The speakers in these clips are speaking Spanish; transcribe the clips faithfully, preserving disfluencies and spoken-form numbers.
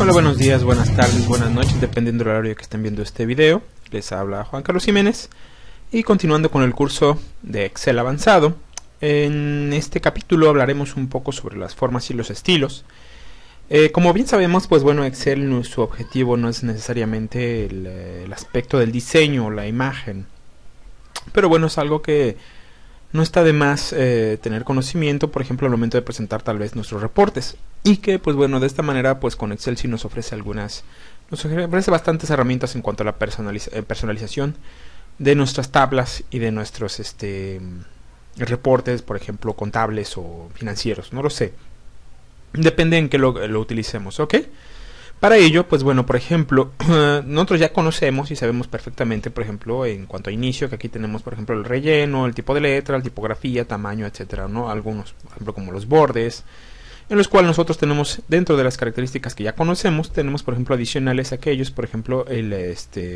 Hola, buenos días, buenas tardes, buenas noches, dependiendo del horario que estén viendo este video. Les habla Juan Carlos Jiménez y continuando con el curso de Excel avanzado. En este capítulo hablaremos un poco sobre las formas y los estilos. Eh, como bien sabemos, pues bueno, Excel, su objetivo no es necesariamente el, el aspecto del diseño o la imagen, pero bueno, es algo que no está de más eh, tener conocimiento, por ejemplo, al momento de presentar tal vez nuestros reportes. Y que, pues bueno, de esta manera, pues con Excel sí nos ofrece algunas, nos ofrece bastantes herramientas en cuanto a la personaliz eh, personalización de nuestras tablas y de nuestros este reportes, por ejemplo, contables o financieros, no lo sé. Depende en qué lo, lo utilicemos, ¿ok? Para ello, pues bueno, por ejemplo, nosotros ya conocemos y sabemos perfectamente, por ejemplo, en cuanto a inicio, que aquí tenemos, por ejemplo, el relleno, el tipo de letra, la tipografía, tamaño, etcétera, ¿no? Algunos, por ejemplo, como los bordes, en los cuales nosotros tenemos, dentro de las características que ya conocemos, tenemos, por ejemplo, adicionales a aquellos, por ejemplo, el, este,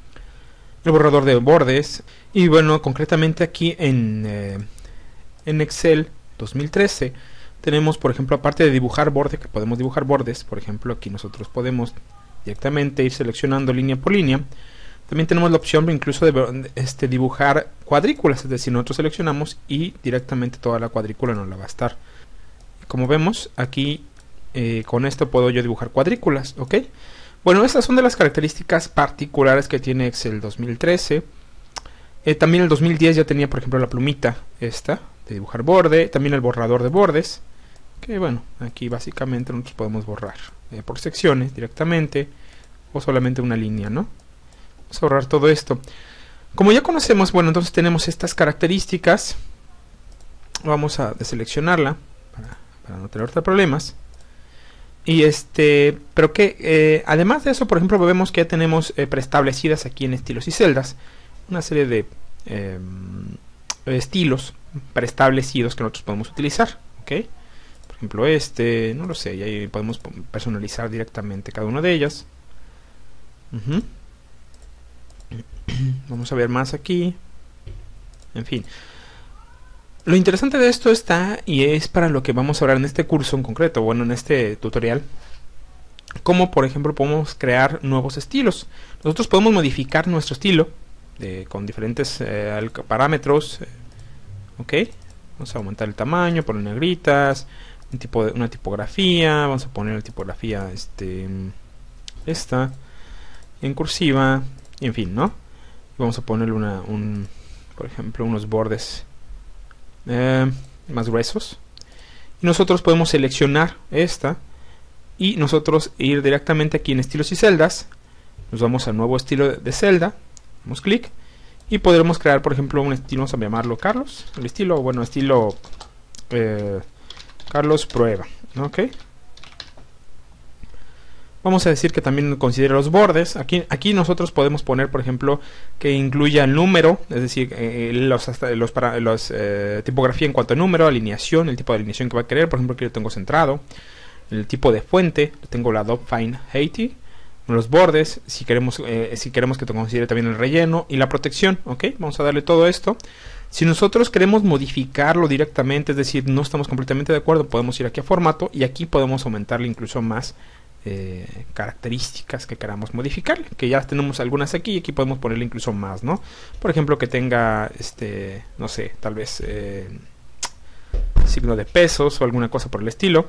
el borrador de bordes. Y bueno, concretamente aquí en, eh, en Excel dos mil trece, tenemos, por ejemplo, aparte de dibujar borde, que podemos dibujar bordes, por ejemplo, aquí nosotros podemos directamente ir seleccionando línea por línea. También tenemos la opción incluso de este, dibujar cuadrículas, es decir, nosotros seleccionamos y directamente toda la cuadrícula nos la va a estar. Como vemos, aquí eh, con esto puedo yo dibujar cuadrículas, ¿ok? Bueno, estas son de las características particulares que tiene Excel dos mil trece. Eh, también el dos mil diez ya tenía, por ejemplo, la plumita esta de dibujar borde, también el borrador de bordes, que bueno, aquí básicamente nosotros podemos borrar eh, por secciones directamente o solamente una línea, ¿no? Vamos a borrar todo esto. Como ya conocemos, bueno, entonces tenemos estas características. Vamos a deseleccionarla para, para no tener problemas. Y este, pero que eh, además de eso, por ejemplo, vemos que ya tenemos eh, preestablecidas aquí en estilos y celdas una serie de eh, estilos preestablecidos que nosotros podemos utilizar, ¿ok? Por ejemplo este, no lo sé, y ahí podemos personalizar directamente cada una de ellas. Uh-huh. Vamos a ver más aquí. En fin, lo interesante de esto está, y es para lo que vamos a hablar en este curso en concreto, bueno, en este tutorial, cómo por ejemplo podemos crear nuevos estilos. Nosotros podemos modificar nuestro estilo de, con diferentes eh, parámetros, eh, ok, vamos a aumentar el tamaño, poner negritas, un tipo de, una tipografía, vamos a poner la tipografía este, esta, en cursiva, en fin, ¿no? Vamos a ponerle una, un, por ejemplo, unos bordes eh, más gruesos. Y nosotros podemos seleccionar esta y nosotros ir directamente aquí en estilos y celdas. Nos vamos al nuevo estilo de, de celda, damos clic y podremos crear, por ejemplo, un estilo, vamos a llamarlo Carlos, el estilo, bueno, estilo eh, Carlos Prueba, ok. Vamos a decir que también considere los bordes. Aquí, aquí nosotros podemos poner, por ejemplo, que incluya el número, es decir, eh, los, hasta, los, para, los eh, tipografía en cuanto a número, alineación, el tipo de alineación que va a querer, por ejemplo, aquí lo tengo centrado, el tipo de fuente, tengo la Adobe Fine Haiti, los bordes, si queremos eh, si queremos que te considere también el relleno y la protección, ok, vamos a darle todo esto. Si nosotros queremos modificarlo directamente, es decir, no estamos completamente de acuerdo, podemos ir aquí a formato y aquí podemos aumentarle incluso más eh, características que queramos modificar, que ya tenemos algunas aquí y aquí podemos ponerle incluso más, ¿no? Por ejemplo, que tenga este, no sé, tal vez eh, signo de pesos o alguna cosa por el estilo.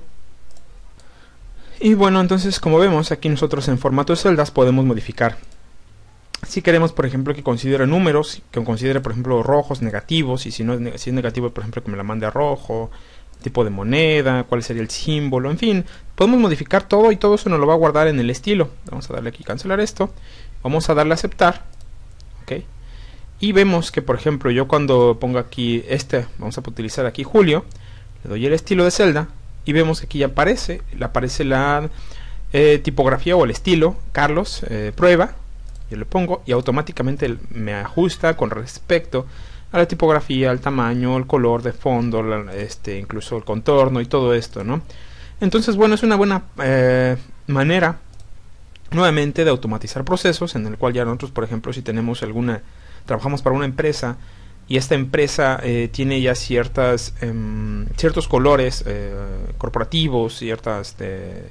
Y bueno, entonces como vemos aquí nosotros en formato de celdas podemos modificar. Si queremos, por ejemplo, que considere números, que considere, por ejemplo, rojos, negativos, y si no es, si es negativo, por ejemplo, que me la mande a rojo, tipo de moneda, cuál sería el símbolo, en fin, podemos modificar todo y todo eso nos lo va a guardar en el estilo. Vamos a darle aquí cancelar esto, vamos a darle a aceptar, ok, y vemos que, por ejemplo, yo cuando pongo aquí este, vamos a utilizar aquí Julio, le doy el estilo de celda, y vemos que aquí ya aparece, le aparece la eh, tipografía o el estilo, Carlos, eh, prueba, yo le pongo y automáticamente me ajusta con respecto a la tipografía, al tamaño, el color de fondo, la, este, incluso el contorno y todo esto, ¿no? Entonces, bueno, es una buena eh, manera nuevamente de automatizar procesos en el cual ya nosotros, por ejemplo, si tenemos alguna, trabajamos para una empresa y esta empresa eh, tiene ya ciertas eh, ciertos colores eh, corporativos, ciertas eh,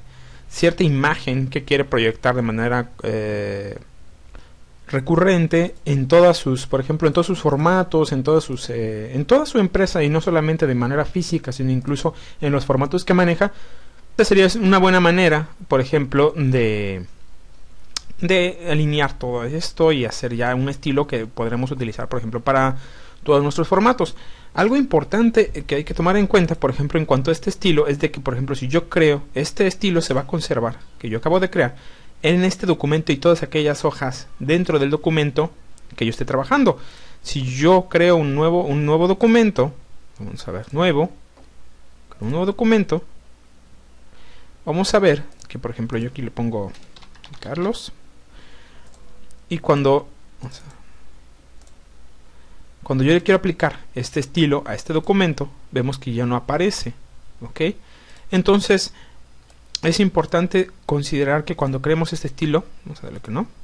cierta imagen que quiere proyectar de manera eh, recurrente en todas sus, por ejemplo, en todos sus formatos, en todas sus, eh, en toda su empresa, y no solamente de manera física, sino incluso en los formatos que maneja. Esta sería una buena manera, por ejemplo, de de alinear todo esto y hacer ya un estilo que podremos utilizar, por ejemplo, para todos nuestros formatos. Algo importante que hay que tomar en cuenta, por ejemplo, en cuanto a este estilo, es de que, por ejemplo, si yo creo, este estilo se va a conservar, que yo acabo de crear, en este documento y todas aquellas hojas dentro del documento que yo esté trabajando. Si yo creo un nuevo, un nuevo documento, vamos a ver, nuevo, un nuevo documento, vamos a ver que, por ejemplo, yo aquí le pongo Carlos, y cuando vamos a, cuando yo le quiero aplicar este estilo a este documento, vemos que ya no aparece, ¿ok? Entonces es importante considerar que cuando creemos este estilo, vamos a darle que no,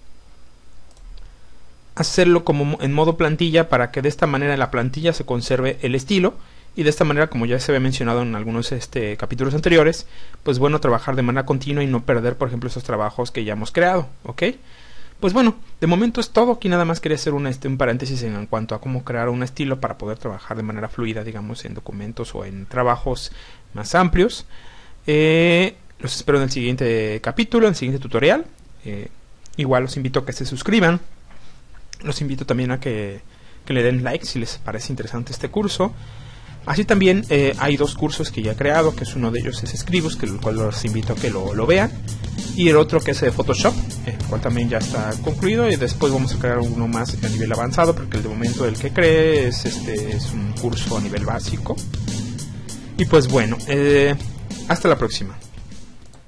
hacerlo como en modo plantilla, para que de esta manera en la plantilla se conserve el estilo, y de esta manera, como ya se había mencionado en algunos este, capítulos anteriores, pues bueno, trabajar de manera continua y no perder, por ejemplo, esos trabajos que ya hemos creado, ¿ok? Pues bueno, de momento es todo. Aquí nada más quería hacer una, este, un paréntesis en, en cuanto a cómo crear un estilo para poder trabajar de manera fluida, digamos, en documentos o en trabajos más amplios. Eh, los espero en el siguiente capítulo, en el siguiente tutorial. Eh, igual los invito a que se suscriban. Los invito también a que, que le den like si les parece interesante este curso. Así también eh, hay dos cursos que ya he creado, que es uno de ellos es Scribus, que el cual los invito a que lo, lo vean, y el otro que es de Photoshop, el cual también ya está concluido, y después vamos a crear uno más a nivel avanzado, porque el de momento el que cree es, este, es un curso a nivel básico. Y pues bueno, eh, hasta la próxima.